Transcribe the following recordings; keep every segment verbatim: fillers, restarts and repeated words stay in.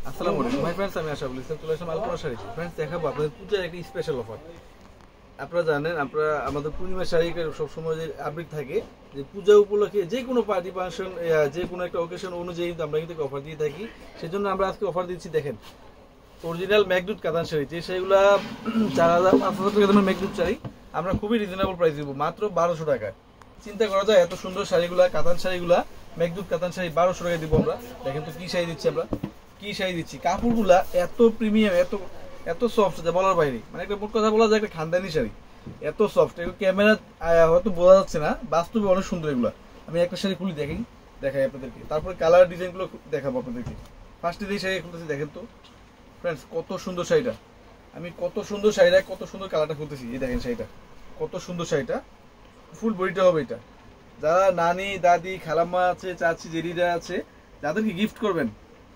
আসসালামু আলাইকুম ভাই ফ্রেন্ডস, আমি আশা বলছিলাম চলে আসলাম আলপনা শাড়ি। ফ্রেন্ডস দেখাবো আপনাদের পূজার একটা স্পেশাল অফার। আপনারা জানেন আমরা আমাদের পূর্ণিমা শাড়ি সবসময় যে আপডেট থাকে যে পূজা উপলক্ষে যে কোনো পার্টি ফাংশন, যে কোনো একটা অকেশন অনুযায়ী আমরা কিন্তু অফার দিয়ে থাকি। সেজন্য আমরা আজকে অফার দিচ্ছি। দেখেন অরিজিনাল মেঘদূত কাতান শাড়ি, যে শাড়িগুলো চার হাজার পাঁচ হাজার টাকা দামের মেঘদূত শাড়ি আমরা খুবই রিজনেবল প্রাইস দিব, মাত্র বারোশো টাকায়। চিন্তা করা যায় এত সুন্দর শাড়িগুলা, কাতান শাড়িগুলা, মেঘদূত কাতান শাড়ি বারোশো টাকায় দিব আমরা। দেখেন তো কি শাড়ি দিচ্ছি আমরা, কি শাড়ি দিচ্ছি। কাপড়গুলা এত প্রিমিয়াম, এত এত সফট যে বলার বাইরে। মানে একটা মোট কথা বলা যায় একটা খানদানি শাড়ি, এত সফট। এগুলো ক্যামেরা হয়তো বোঝা যাচ্ছে না, বাস্তবে অনেক সুন্দর এগুলো। আমি একটা শাড়ি খুলি দেখেন, দেখাই আপনাদেরকে, তারপরে কালার ডিজাইনগুলো দেখাবো আপনাদেরকে। ফার্স্টে দিয়ে শাড়ি খুলতেছি, দেখেন তো ফ্রেন্ডস কত সুন্দর শাড়িটা। আমি কত সুন্দর শাড়িটা, কত সুন্দর কালারটা খুলতেছি। এই দেখেন শাড়িটা কত সুন্দর শাড়িটা, ফুল বডিটা হবে এটা। যারা নানি দাদি খালাম্মা আছে, চাচি জেরিরা আছে, যাদেরকে গিফট করবেন,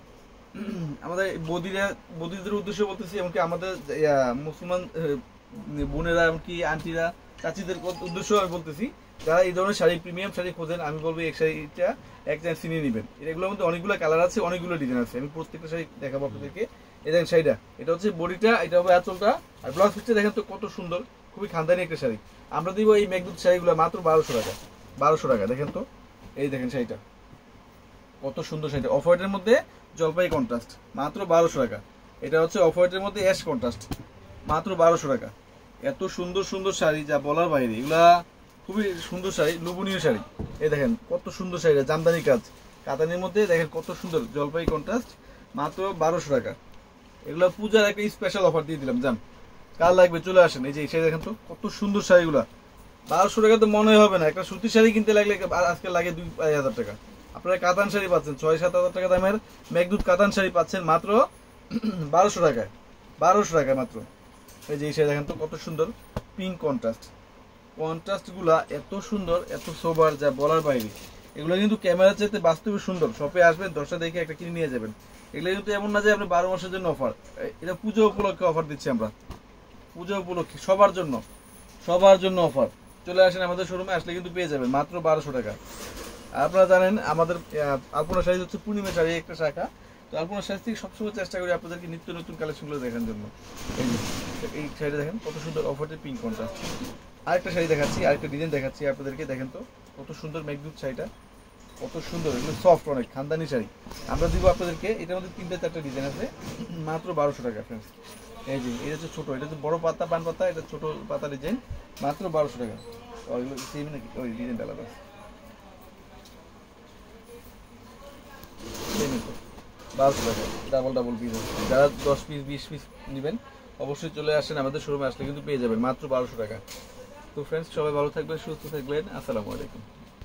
আমাদের বদিরা বদিদের উদ্দেশ্যে বলতেছি, এমনকি আমাদের মুসলমান বোনেরা, এমনকি আন্টিরা চাচিদের উদ্দেশ্যে আমি বলতেছি, যারা এই ধরনের শাড়ি প্রিমিয়াম শাড়ি খোঁজেন, আমি বলবো এই শাড়িটা এক চান্স চিনিয়ে নেবেন। এগুলোর মধ্যে অনেকগুলো কালার আছে, অনেকগুলো ডিজাইন আছে। আমি প্রত্যেকটা শাড়ি দেখাবো আপনাদেরকে। এই দেখেন শাড়িটা, এটা হচ্ছে বডিটা, এটা হবে আঁচলটা, আর ব্লাউজ পিসটা দেখেন তো কত সুন্দর, খুবই খানদানি একটা শাড়ি। আমরা দিব এই মেঘদূত শাড়িগুলো মাত্র বারোশো টাকা। বারোশো টাকা দেখেন তো, এই দেখেন শাড়িটা কত সুন্দর শাড়িটা। অফ হোয়াইটের মধ্যে জলপাই কন্ট্রাস্ট, মাত্র বারোশো টাকা। এটা হচ্ছে অফ হোয়াইটের মধ্যে অ্যাশ কন্ট্রাস্ট, মাত্র বারোশো টাকা। এত সুন্দর সুন্দর শাড়ি যা বলার বাইরে। এগুলা খুবই সুন্দর শাড়ি, লোভনীয় শাড়ি। এই দেখেন কত সুন্দর শাড়িটা, জামদানি কাজ, কাতানির মধ্যে দেখেন কত সুন্দর জলপাই কন্ট্রাস্ট, মাত্র বারোশো টাকা। এগুলো পূজার একটা স্পেশাল অফার দিয়ে দিলাম, জান কার লাগবে চলে আসেন। এই যে এই শাড়ি দেখেন তো কত সুন্দর শাড়িগুলা, বারোশো টাকা তো মনে হবে না। একটা সুতির শাড়ি কিনতে লাগলে আজকে লাগে দুই আড়াই হাজার টাকা। আপনারা কাতান শাড়ি পাচ্ছেন ছয় সাত হাজার টাকা দামের মেঘদূত কাতান শাড়ি পাচ্ছেন মাত্র বারোশো টাকায়। বারোশো টাকায় মাত্র। এই যে এই শাড়ি দেখেন তো কত সুন্দর, পিঙ্ক কন্ট্রাস্ট। কন্ট্রাস্ট গুলা এত সুন্দর, এত সোবার যা বলার বাইরে। এগুলো কিন্তু ক্যামেরা চাইতে বাস্তবে সুন্দর। শপে আসবেন, দশটা দেখে একটা কিনে নিয়ে যাবেন। এগুলো কিন্তু এমন না যে আপনি বারো মাসের জন্য অফার, এটা পুজো উপলক্ষে অফার দিচ্ছি আমরা। পুজো উপলক্ষে সবার জন্য, সবার জন্য অফার। চলে আসেন আমাদের শোরুমে, আসলে কিন্তু পেয়ে যাবেন মাত্র বারোশো টাকা। আপনারা জানেন আমাদের আলপনা শাড়ি হচ্ছে পূর্ণিমা শাড়ি একটা শাখা। তো আলপনা শাড়ি থেকে সবসময় চেষ্টা করি আপনাদেরকে নিত্য নতুন কালেকশনগুলো দেখার জন্য। এই এই শাড়িটা দেখেন কত সুন্দর, অফারের পিঙ্ক কন্ট্রাস্ট। আরেকটা শাড়ি দেখাচ্ছি, আরেকটা ডিজাইন দেখাচ্ছি আপনাদেরকে। দেখেন তো কত সুন্দর মেঘদূত শাড়িটা, কত সুন্দর। এগুলো সফট অনেক, খানদানি শাড়ি আমরা দিব আপনাদেরকে। এটার মধ্যে তিনটা চারটা ডিজাইন আছে, মাত্র বারোশো টাকা ফ্রেন্ডস। এই যে এটা হচ্ছে ছোটো, এটা হচ্ছে বড় পাতা পান পাতা, এটা ছোট পাতা ডিজাইন, মাত্র বারোশো টাকা। ওইগুলো সেম নাকি, ওই ডিজাইনটা আলাদা। বারোশো টাকা ডাবল ডাবল পিস। যারা দশ পিস বিশ পিস নেবেন অবশ্যই চলে আসেন আমাদের শোরুমে, আসলে কিন্তু পেয়ে যাবেন মাত্র বারোশো টাকা। তো ফ্রেন্ডস সবাই ভালো থাকবেন, সুস্থ থাকবেন, আসসালামু আলাইকুম।